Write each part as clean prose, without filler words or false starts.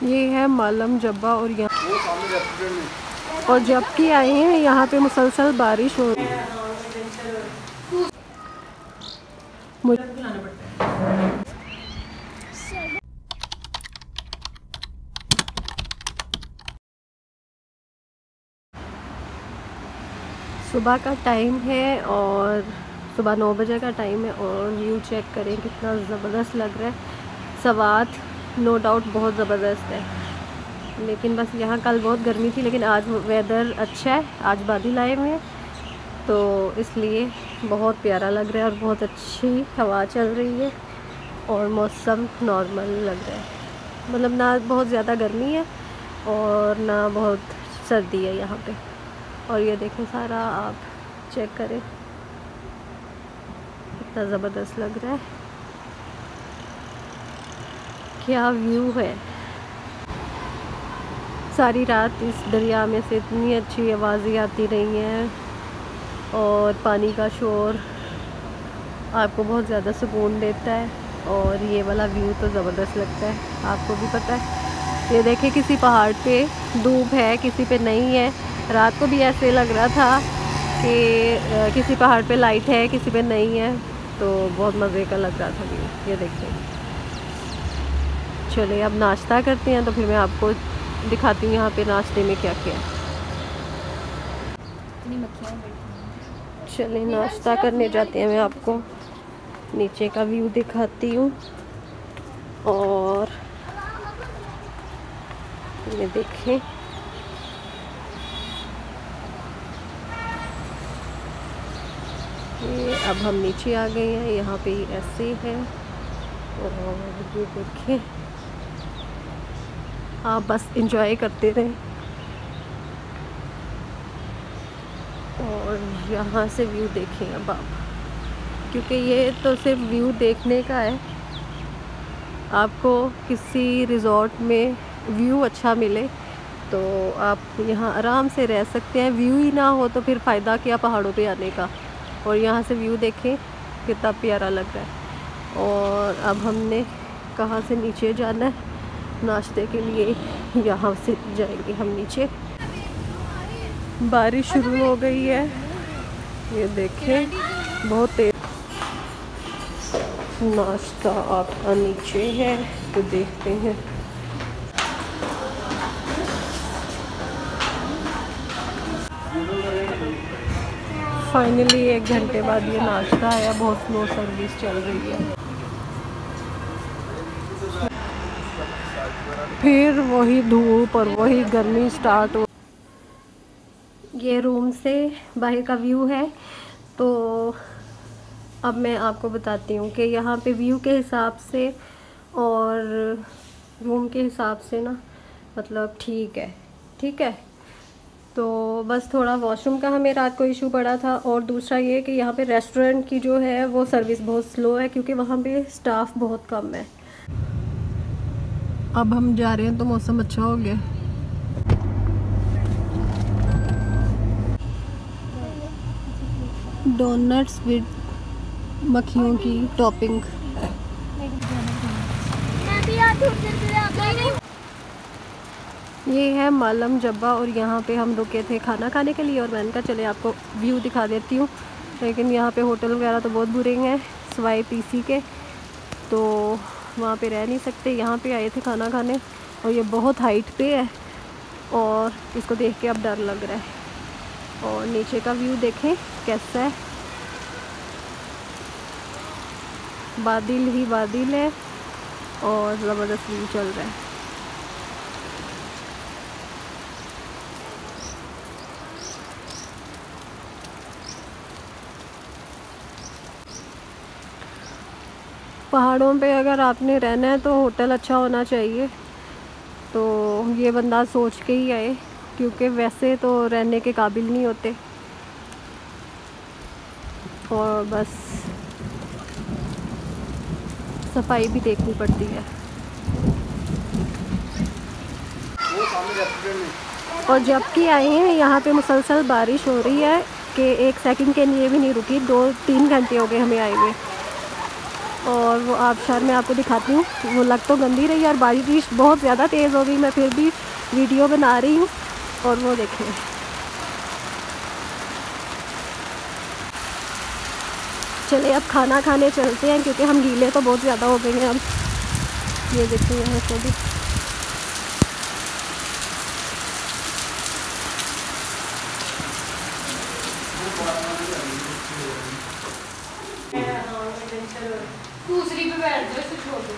ये है मालम जब्बा और यहाँ और जबकि आए हैं यहाँ पे मुसलसल बारिश हो रही है। सुबह का टाइम है और सुबह 9 बजे का टाइम है और व्यू चेक करें कितना ज़बरदस्त लग रहा है। सवात नो डाउट बहुत ज़बरदस्त है, लेकिन बस यहाँ कल बहुत गर्मी थी, लेकिन आज वेदर अच्छा है। आज बादल आए हुए हैं तो इसलिए बहुत प्यारा लग रहा है और बहुत अच्छी हवा चल रही है और मौसम नॉर्मल लग रहा है। मतलब ना बहुत ज़्यादा गर्मी है और ना बहुत सर्दी है यहाँ पे। और ये देखें सारा, आप चेक करें कितना ज़बरदस्त लग रहा है, क्या व्यू है। सारी रात इस दरिया में से इतनी अच्छी आवाज़ें आती रही हैं और पानी का शोर आपको बहुत ज़्यादा सुकून देता है। और ये वाला व्यू तो ज़बरदस्त लगता है, आपको भी पता है। ये देखें किसी पहाड़ पे धूप है, किसी पे नहीं है। रात को भी ऐसे लग रहा था कि किसी पहाड़ पे लाइट है, किसी पे नहीं है, तो बहुत मज़े का लग रहा था व्यू। ये देखिए, चलिए अब नाश्ता करते हैं तो फिर मैं आपको दिखाती हूँ यहाँ पे नाश्ते में क्या क्या है। चलिए नाश्ता करने जाते हैं, मैं आपको नीचे का व्यू दिखाती हूँ। और ये देखें, ये अब हम नीचे आ गए हैं। यहाँ पे ऐसे है और ये देखें, आप बस एंजॉय करते रहें। और यहाँ से व्यू देखें अब आप, क्योंकि ये तो सिर्फ व्यू देखने का है। आपको किसी रिज़ॉर्ट में व्यू अच्छा मिले तो आप यहाँ आराम से रह सकते हैं। व्यू ही ना हो तो फिर फ़ायदा क्या पहाड़ों पे आने का। और यहाँ से व्यू देखें कितना प्यारा लग रहा है। और अब हमने कहाँ से नीचे जाना है नाश्ते के लिए, यहाँ से जाएंगे हम नीचे। बारिश शुरू हो गई है, ये देखें बहुत तेज। नाश्ता आपका नीचे है तो देखते हैं। फाइनली 1 घंटे बाद ये नाश्ता आया। बहुत स्लो सर्विस चल रही है। फिर वही धूप और वही गर्मी स्टार्ट हो। ये रूम से बाहर का व्यू है। तो अब मैं आपको बताती हूँ कि यहाँ पे व्यू के हिसाब से और रूम के हिसाब से ना, मतलब ठीक है। तो बस थोड़ा वॉशरूम का हमें रात को इशू पड़ा था। और दूसरा ये कि यहाँ पे रेस्टोरेंट की जो है वो सर्विस बहुत स्लो है, क्योंकि वहाँ पे स्टाफ बहुत कम है। अब हम जा रहे हैं तो मौसम अच्छा हो गया। डोनट्स विद मक्खियों की टॉपिंग। ये है मालम जब्बा और यहाँ पे हम रुके थे खाना खाने के लिए। और मैंने कहा चले आपको व्यू दिखा देती हूँ, लेकिन यहाँ पे होटल वगैरह तो बहुत बुरे हैं सिवाय पीसी के, तो वहाँ पे रह नहीं सकते। यहाँ पे आए थे खाना खाने और ये बहुत हाइट पे है और इसको देख के अब डर लग रहा है। और नीचे का व्यू देखें कैसा है, बादल ही बादल है और ज़बरदस्त व्यू चल रहा है। पहाड़ों पे अगर आपने रहना है तो होटल अच्छा होना चाहिए। तो ये बंदा सोच के ही आए, क्योंकि वैसे तो रहने के काबिल नहीं होते। और बस सफाई भी देखनी पड़ती है। और जबकि आए हैं यहाँ पे मुसलसल बारिश हो रही है कि 1 सेकंड के लिए भी नहीं रुकी। 2-3 घंटे हो गए हमें आए हुए। और वो आबशार में आपको दिखाती हूँ। वो लग तो गंदी रही और बारिश बहुत ज़्यादा तेज़ हो गई, मैं फिर भी वीडियो बना रही हूँ। और वो देखिए, चलिए अब खाना खाने चलते हैं क्योंकि हम गीले तो बहुत ज़्यादा हो गए हैं अब। ये देखिए यहाँ से भी दूसरी पे बैठ जाओ, छोड़ दो।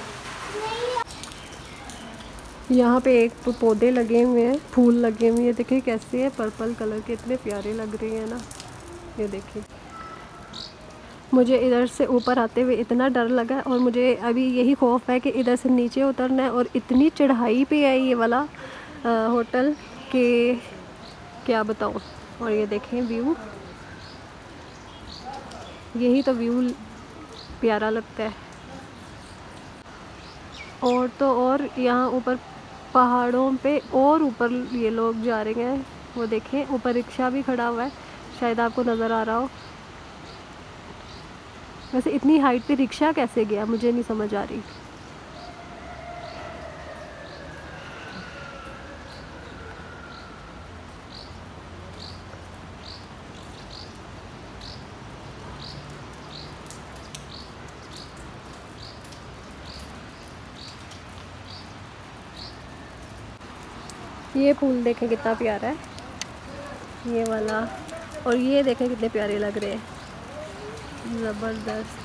यहाँ पे एक पौधे लगे हुए हैं, फूल लगे हुए हैं। देखिए कैसे है, पर्पल कलर के, इतने प्यारे लग रहे हैं ना। ये देखिए, मुझे इधर से ऊपर आते हुए इतना डर लगा और मुझे अभी यही खौफ है कि इधर से नीचे उतरना है। और इतनी चढ़ाई पे है ये वाला होटल कि क्या बताऊँ। और ये देखें व्यू, यही तो व्यू प्यारा लगता है। और तो और यहाँ ऊपर पहाड़ों पे और ऊपर ये लोग जा रहे हैं। वो देखें ऊपर रिक्शा भी खड़ा हुआ है, शायद आपको नज़र आ रहा हो। वैसे इतनी हाइट पे रिक्शा कैसे गया मुझे नहीं समझ आ रही। ये फूल देखें कितना प्यारा है, ये वाला। और ये देखें कितने प्यारे लग रहे हैं, ज़बरदस्त।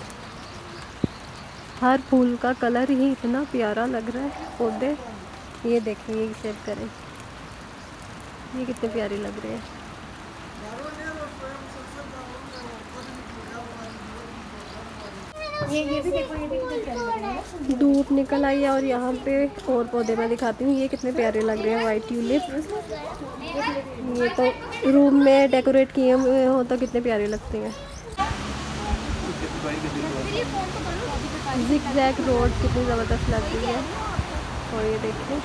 हर फूल का कलर ही इतना प्यारा लग रहा है, पौधे। ये देखें, ये सेव करें, ये कितने प्यारे लग रहे हैं। ये भी देखो, ये भी कितने प्यारे लग रहे हैं। धूप निकल आई है और यहाँ पे और पौधे मैं दिखाती हूँ। ये कितने प्यारे लग रहे हैं, वाइट ट्यूलिप। ये तो रूम में डेकोरेट किए हुए हो तो कितने प्यारे लगते हैं। ज़िगज़ैग रोड कितनी ज़बरदस्त लग रही है। और ये देखिए,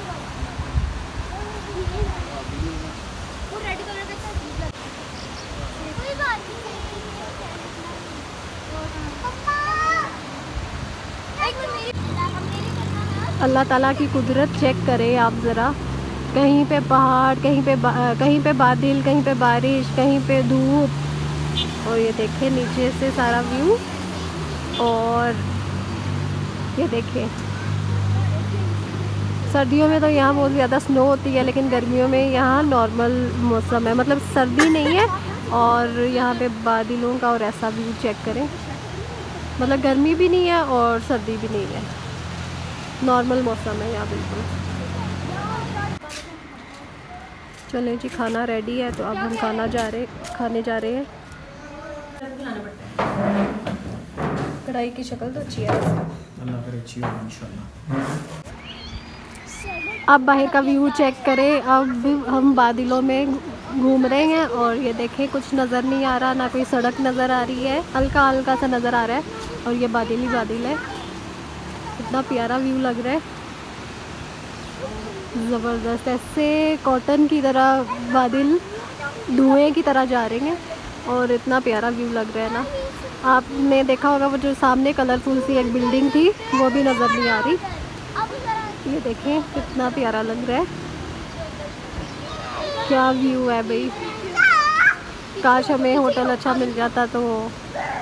अल्लाह ताला की कुदरत चेक करें आप ज़रा। कहीं पे पहाड़, कहीं पे बादल, कहीं पे बारिश, कहीं पे धूप। और ये देखें नीचे से सारा व्यू। और ये देखें, सर्दियों में तो यहाँ बहुत ज़्यादा स्नो होती है, लेकिन गर्मियों में यहाँ नॉर्मल मौसम है, मतलब सर्दी नहीं है। और यहाँ पे बादलों का और ऐसा व्यू चेक करें, मतलब गर्मी भी नहीं है और सर्दी भी नहीं है, नॉर्मल मौसम है यहाँ बिल्कुल। चलें जी, खाना रेडी है तो अब हम खाने जा रहे हैं। कढ़ाई की शक्ल तो अच्छी है, अल्लाह करे अच्छी हो इंशाल्लाह। अब बाहर का व्यू चेक करें। अब हम बादलों में घूम रहे हैं और ये देखें कुछ नज़र नहीं आ रहा, ना कोई सड़क नज़र आ रही है, हल्का हल्का सा नज़र आ रहा है। और ये बादल ही बादल है, इतना प्यारा व्यू लग रहा है, ज़बरदस्त। ऐसे कॉटन की तरह बादल धुएं की तरह जा रहे हैं और इतना प्यारा व्यू लग रहा है ना। आपने देखा होगा वो जो सामने कलरफुल सी एक बिल्डिंग थी वो भी नज़र नहीं आ रही। ये देखें कितना प्यारा लग रहा है, क्या व्यू है भाई। काश हमें होटल अच्छा मिल जाता तो